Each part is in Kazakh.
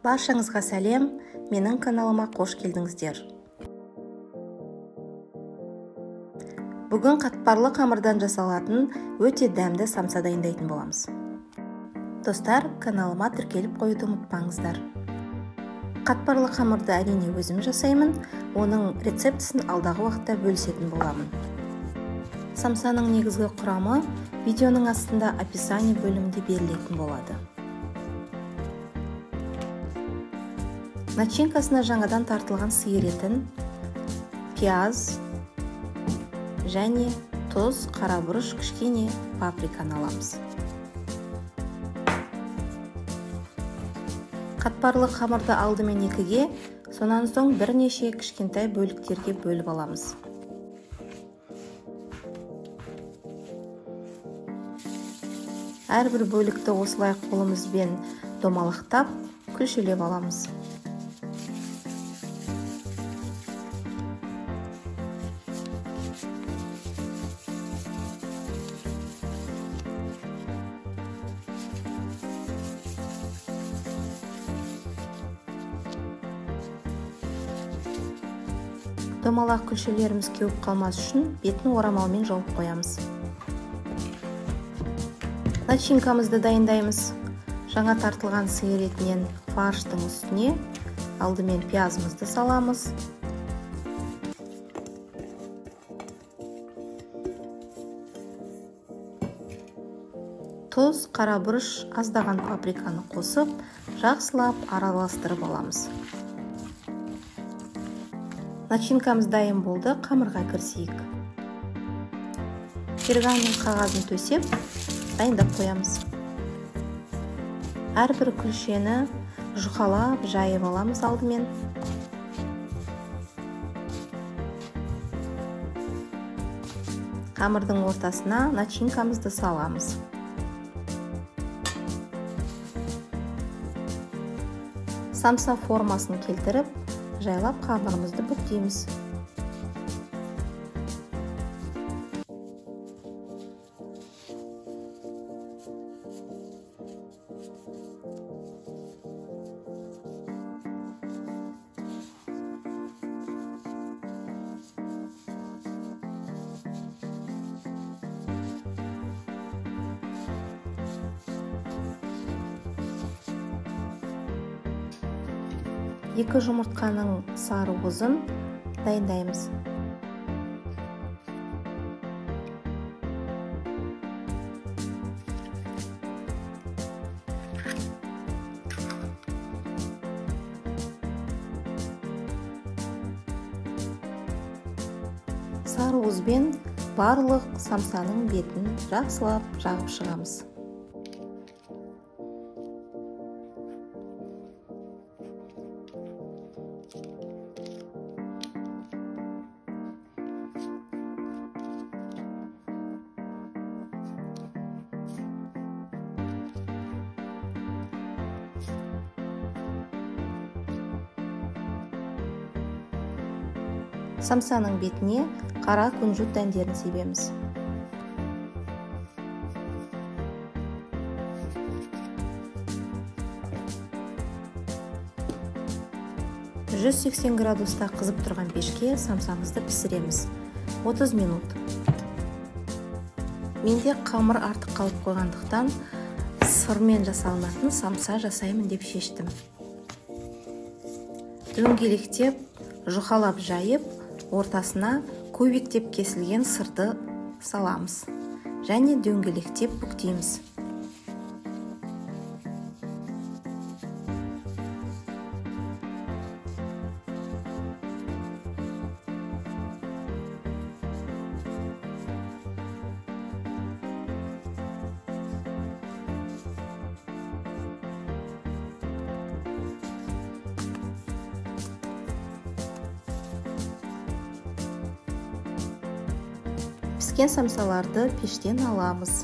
Баршаңызға сәлем, менің каналыма қош келдіңіздер. Бүгін қатпарлы қамырдан жасалатын өте дәмді самса дайындайтын боламыз. Достар, каналыма тіркеліп қоюды ұмытпаңыздар. Қатпарлы қамырды әрине өзім жасаймын, оның рецептісін алдағы уақытта бөлісетін боламын. Самсаның негізгі құрамы видеоның астында описание бөлімінде берілетін болады. Начинкасына жаңадан тартылған сиыр етін, пияз және тұз, қара бұрыш, кішкене паприканы аламыз. Қатпарлы қамырды алдымен екіге, сонан соң бірнеше кішкентай бөліктерге бөліп аламыз. Әрбір бөлікті осылай қолымызбен домалақтап, күлшелеп аламыз. Домалақ күлшелеріміз кеуіп қалмас үшін бетін орамалмен жауып қоямыз. Начинкамызды дайындаймыз. Жаңа тартылған сиыр етінен фарштың үстіне алдымен пиязымызды саламыз. Тұз, қара бұрыш, аздаған паприканы қосып, жақсылап араластырып аламыз. Начинкамыз дайын болды, қамырға кірісейік. Пергамент қағазын төсеп, дайындап қоямыз. Әрбір күлшені жұқалап жайып аламыз алдымен. Қамырдың ортасына начинкамызды саламыз. Самса формасын келтіріп, жайлап қамырымызды бүктейміз. Екі жұмыртқаның сары уызын дайындаймыз. Сары уызбен барлық самсаның бетін жақсылап жағып шығамыз. Самсаның бетіне қара күнжіт дәндерін себеміз. «180 градуста қызып тұрған пешке самсамызды пісіреміз. 30 минут. Менде қамыр артық қалып қойғандықтан сырмен жасалынатын самса жасаймын деп шештім. Дөңгелектеп, жұқалап жайып, ортасына көбіктеп кесілген сырды саламыз және дөңгелектеп бүктейміз. Піскен самсаларды пештен аламыз.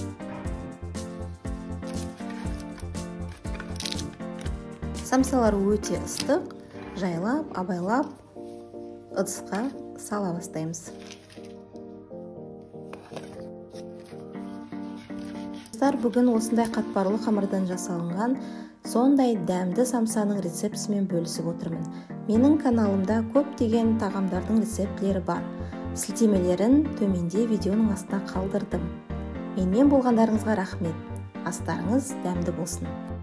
Самсалар өте ыстық, жайлап, абайлап, ыдысқа сала бастаймыз. Бүгін осындай қатпарлы қамырдан жасалынған сондай дәмді самсаның рецептісімен бөлісіп отырмын. Менің каналымда көптеген тағамдардың рецептілері бар. Сілтемелерін төменде видеоның астына қалдырдым. Менімен болғандарыңызға рахмет. Астарыңыз дәмді болсын.